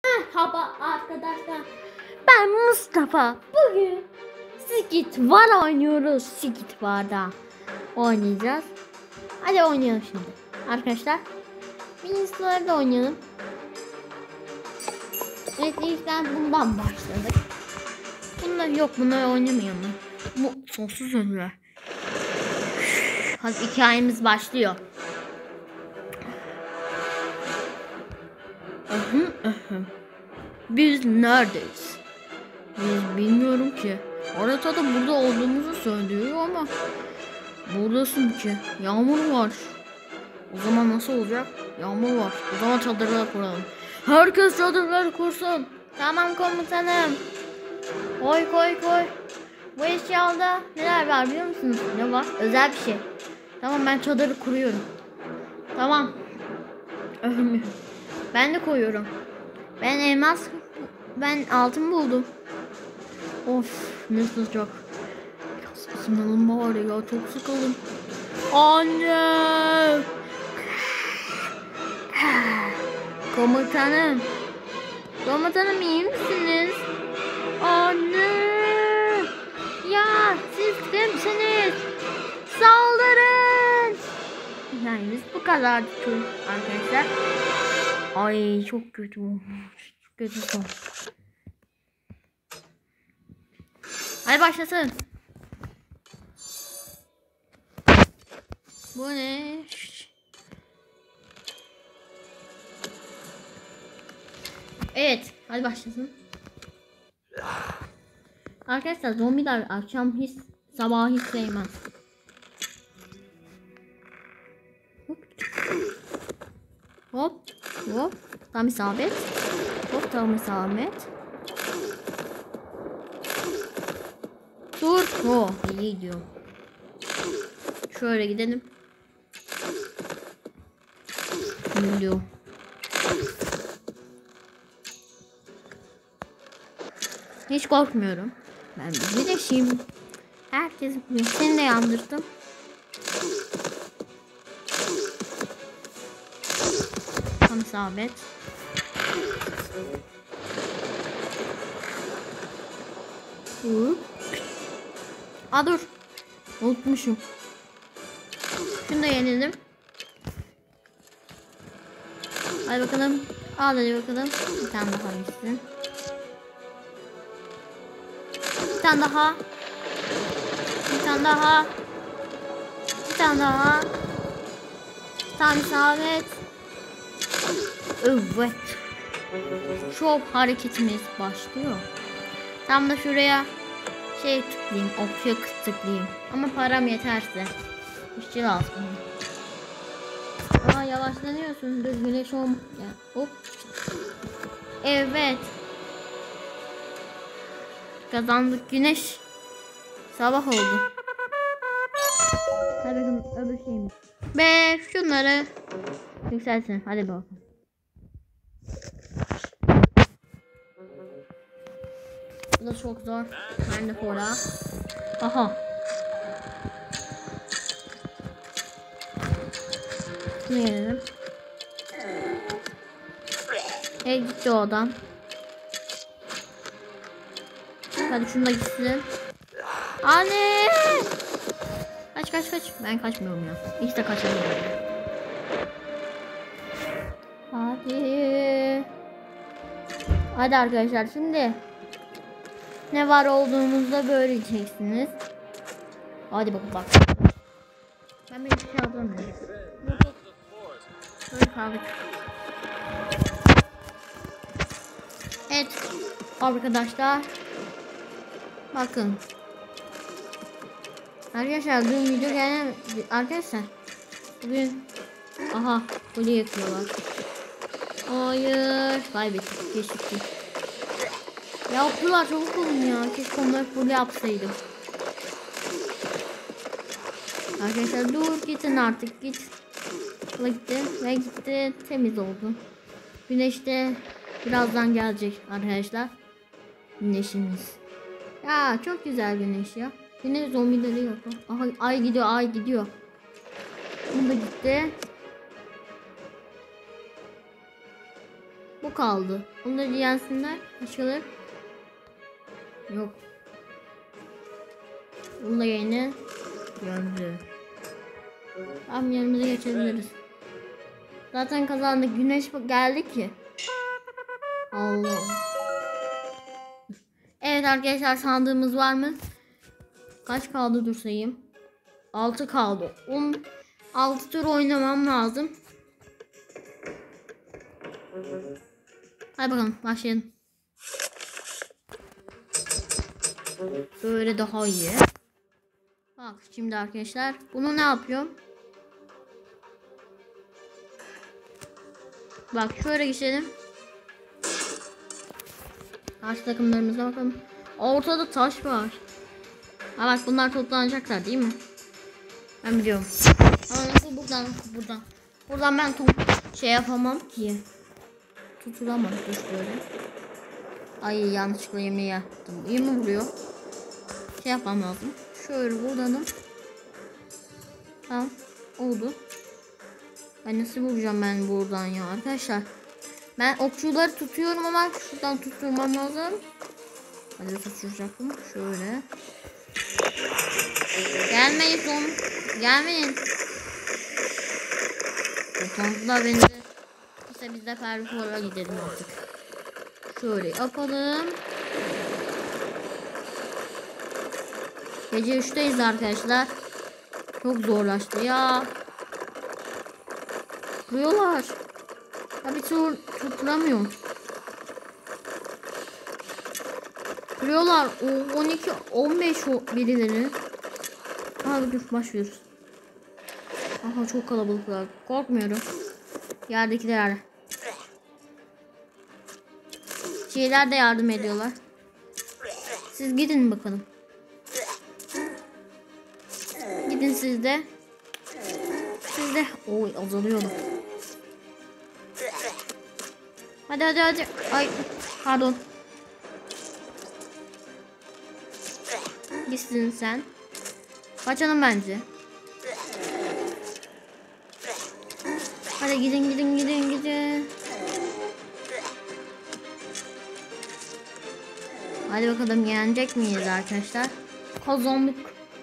Merhaba arkadaşlar. Ben Mustafa. Bugün Skit War oynuyoruz. Skit War'da oynayacağız. Hadi oynayalım şimdi. Arkadaşlar Minis'larda oynayalım. Evet, ilkten bundan başladık. Bunlar yok, bunları oynamayalım. Bu sonsuz ömür. Hadi hikayemiz başlıyor. Biz neredeyiz? Biz bilmiyorum ki. Haritada burada olduğumuzu söylüyor ama buradasın ki. Yağmur var. O zaman nasıl olacak? Yağmur var. O zaman çadırlar kuralım. Herkes çadırlar kursun. Tamam komutanım. Koy koy koy. Bu eşyada neler var biliyor musunuz? Ne var? Özel bir şey. Tamam, ben çadırı kuruyorum. Tamam. Ben de koyuyorum. Ben altın buldum. Of, ne sıcak. Biraz ısınalım bari ya, çok sıkıldım. Anne. Komutanım. Komutanım, iyi misiniz? Anne. Ya siz kimsiniz? Saldırın. Yani biz bu kadar arkadaşlar. Ay çok kötü olmuş. Kötü son. Hadi başlasın. Bu ne? Evet, hadi başlasın. Arkadaşlar zombiler akşam sabah hiç sevmez. Hop hop, tam isabet. Hop, tam isabet. Dur. Oh, iyi gidiyor. Şöyle gidelim. Gidiyor. Hiç korkmuyorum. Ben bir güneşim. Herkes biliyor. Seni de yandırdım. Tam isabet. Aa, dur. Unutmuşum. Şunu da yeniledim. Hadi bakalım. Hadi bakalım. Bir tane daha gitsin. Bir tane daha. Bir tane daha. Bir tane daha. Tam isabet. Evet. Çok hareketimiz başlıyor. Tam da şuraya tıklayayım. Okya tıklayayım. Ama param yeterse. İşçi lazım. Aa, yavaşlanıyorsun. Dur, güneş ya. Hop. Evet. Kazandık, güneş. Sabah oldu. Hadi bakalım öbür şeyimiz. Ve şunları yükselsin. Hadi bakalım. Bu da çok zor. Ben de fora. Aha. Şunu yenelim. Gitti o adam. Hadi şunu da gitsin. Anne! Kaç kaç kaç. Ben kaçmıyorum ya. Hiç de kaçamıyorum. Hadi. Hadi arkadaşlar, şimdi ne var olduğumuzda göreceksiniz. Hadi bak. Ben bir şey alamıyorum. Böyle kaldık. Evet arkadaşlar. Bakın. Arkadaşlar dün video gelen arkadaşlar. Bugün aha kule yakıyorlar. Hayır. Kaybettik. Geçtik. Yaptılar, çabuk olun ya. Keşke onları full yapsaydım. Arkadaşlar dur, gitsin artık, git. Gitti ve gitti, temiz oldu. Güneş de birazdan gelecek arkadaşlar. Güneşimiz. Ya çok güzel güneş ya. Güneş zombileri yok. Aha, ay gidiyor. Bu da gitti. Bu Bu kaldı. Bunu da yensinler. Açılır. Yok. Bunu da yine gördü. Tamam, yanımıza geçebiliriz. Zaten kazandık. Güneş geldi ki. Allah. Evet arkadaşlar, sandığımız var mı? Kaç kaldı, dur sayayım. 6 kaldı. 6 tur oynamam lazım. Hadi bakalım başlayalım. Böyle daha iyi. Bak şimdi arkadaşlar, bunu ne yapıyorum? Bak şöyle geçelim. Karşı takımlarımıza bakalım. Ortada taş var. Ha bak, bunlar toplanacaklar değil mi? Ben biliyorum. Ama nasıl buradan ben şey yapamam ki. Tutulamam. Dur böyle. Ay, yanlışlıkla yemeği yaptım. İyi mi vuruyor? Şey yapmam lazım. Şöyle buradanım. Tamam. Oldu. Ben nasıl vuracağım ben buradan ya arkadaşlar? Ben okçuları tutuyorum ama şuradan tutturmam lazım. Hadi tutturacaktım. Şöyle. Gelmeyin son. Gelmeyin. Utandılar beni de. İşte biz de Perfor'a gidelim artık. Şöyle yapalım. Gece 3'teyiz arkadaşlar. Çok zorlaştı ya. Vuruyorlar. Tabii tutturamıyorum. Vuruyorlar. 12 15 birileri. Abi dur, başlıyoruz. Aha, çok kalabalıklar. Korkmuyorum. Yerdekiler. Şeyler de yardım ediyorlar. Siz gidin bakalım. Gidin siz de. Siz de. Oy, azalıyorlar. Hadi. Ay pardon. Gitsin sen. Kaçalım bence. Hadi gidin. Hadi bakalım, yenecek miyiz arkadaşlar? Kazandık.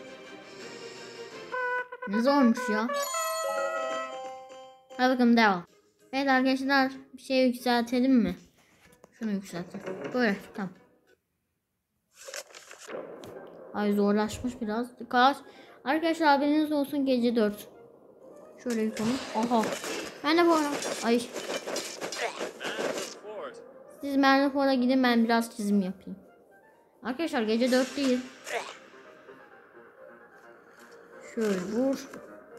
Ne zormuş ya. Hadi bakalım, devam. Evet arkadaşlar, bir şey yükseltelim mi? Şunu yükseltelim. Böyle tamam. Ay, zorlaşmış biraz. Kaç? Arkadaşlar haberiniz olsun, gece 4. Şöyle yukarı. Aha. Ben de bu ara. Ay. Siz Merlefor'a gidin, ben biraz çizim yapayım. Arkadaşlar gece 4 değil. Şöyle vur.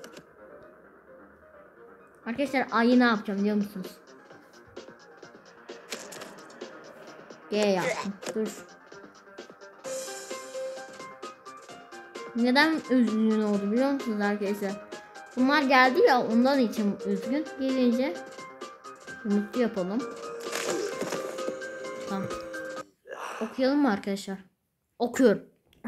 Arkadaşlar ayı ne yapacağım biliyor musunuz? G yaptım. Dur. Neden üzgün oldu biliyor musunuz arkadaşlar? Bunlar geldi ya, ondan için üzgün. Gelince mutlu yapalım. Tamam. Okuyalım mı arkadaşlar? Okuyorum.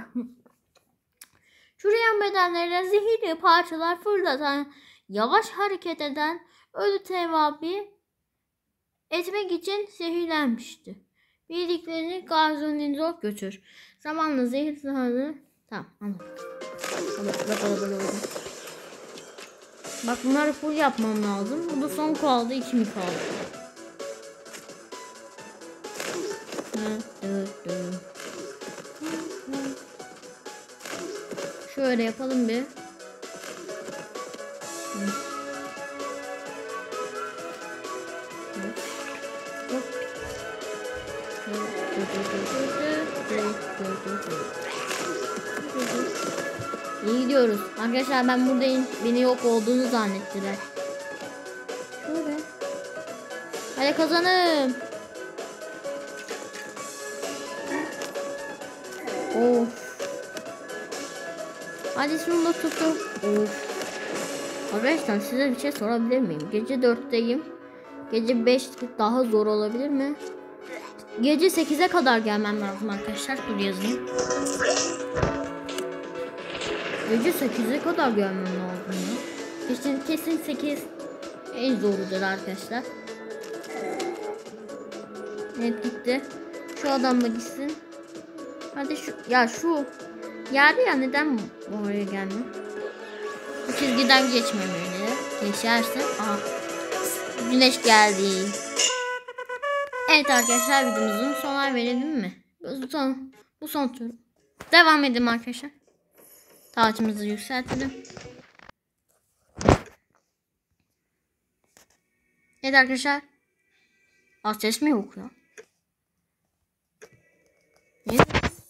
Şuraya bedenlerine zehirli parçalar fırlatan, yavaş hareket eden ölü tevabi etmek için zehirlenmişti. Bildiklerini garzonizor götür. Zamanla zehir sahanı. Tamam, anladım. Bak, bunları full yapmam lazım. Bu da son kaldı. 2 mi kaldı? Şöyle yapalım bir. İyi gidiyoruz. Arkadaşlar ben buradayım. Beni yok olduğunu zannettiler. Şöyle. Hadi kazanım. Of. Hadi şunu da tuttum. Of. Arkadaşlar size bir şey sorabilir miyim? Gece 4'teyim. Gece 5 daha zor olabilir mi? Gece 8'e kadar gelmem lazım arkadaşlar. Dur yazayım. Gece 8'e kadar gelmem lazım ya. Kesin 8 en zorudur arkadaşlar. Net gitti. Şu adam da gitsin. Hadi şu yerde ya, neden oraya gelmiyor? Bu çizgiden geçmemeli. Geçersin. Aha. Güneş geldi. Evet arkadaşlar, videomuzun sonuna verelim mi? Bu son tur. Devam edelim arkadaşlar. Taçımızı yükseltelim. Evet arkadaşlar. Ses mi yok ya? Niye?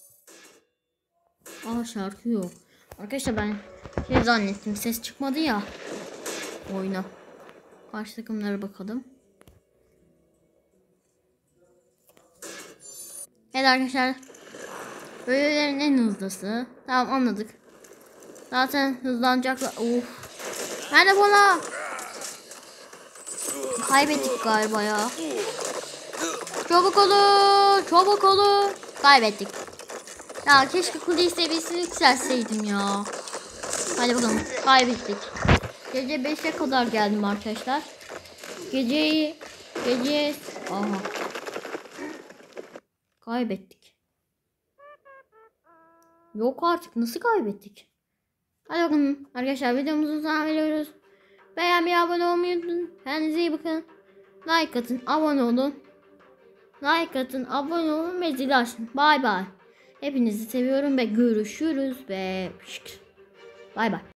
Şarkı yok. Arkadaşlar ben zannettim, ses çıkmadı ya. Oyna. Karşı takımlara bakalım. Evet arkadaşlar. Böylelerin en hızlısı. Tamam, anladık. Zaten hızlanacaklar. Nerede bola? Kaybettik galiba ya. Çabuk olun. Çabuk olun. Kaybettik. Ya keşke kule seviyesini yükseltseydim ya. Hadi bakalım. Kaybettik. Gece 5'e kadar geldim arkadaşlar. Gece aha. Kaybettik. Yok artık, nasıl kaybettik? Hadi bakalım arkadaşlar, videomuzu sonuna veriyoruz. Beğenmeyi, abone olmayı unutmayın. Kendinize iyi bakın. Like atın, abone olun. Like atın, abone olun ve zili açın. Bay bay. Hepinizi seviyorum ve görüşürüz ve bay bay.